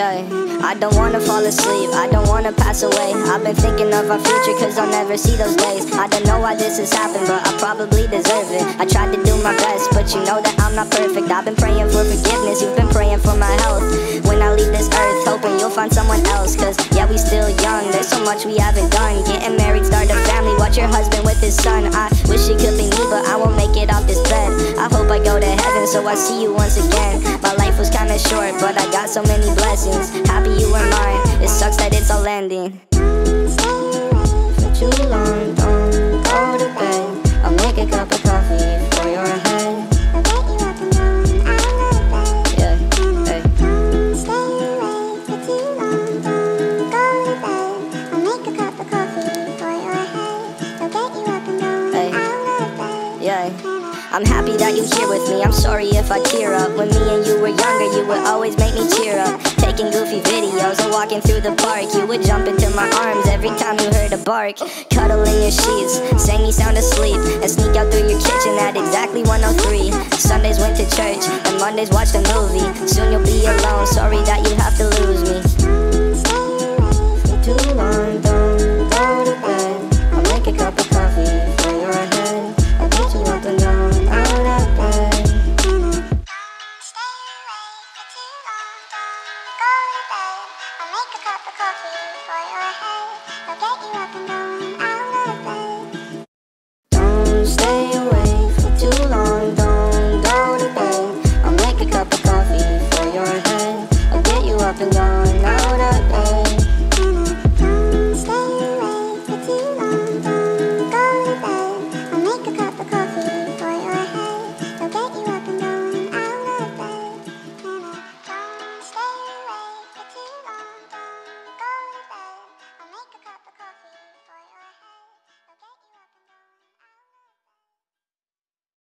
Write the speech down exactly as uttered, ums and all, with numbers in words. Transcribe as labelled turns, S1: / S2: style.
S1: Yeah, I don't wanna fall asleep, I don't wanna pass away. I've been thinking of our future cause I'll never see those days. I don't know why this has happened, but I probably deserve it. I tried to do my best, but you know that I'm not perfect. I've been praying for forgiveness, you've been praying for my health. When I leave this earth, hoping you'll find someone else. Cause yeah, we still young, there's so much we haven't done. Getting married, start a family, watch your husband with his son. I wish it could be me, but I won't make it off this bed. I hope I go to heaven, so I see you once again. My life was kinda short, but I got so many blessings. Happy you were mine, it sucks that it's all ending. For too long, don't go to bed. I'll make a cup of coffee for your head. Yeah, hey.
S2: Stay awake for too long, don't go to bed. I'll make a cup of coffee for your head. I'll get you up and going
S1: Hey.
S2: out of bed.
S1: Yeah. I'm happy that you're here with me, I'm sorry if I tear up. When me and you were younger, you would always make me cheer up. Taking goofy videos and walking through the park, you would jump into my arms every time you heard a bark. Cuddle in your sheets, sang me sound asleep, and sneak out through your kitchen at exactly one oh three. Sundays went to church, and Mondays watched a movie. Soon you'll be alone, sorry that you have to lose me.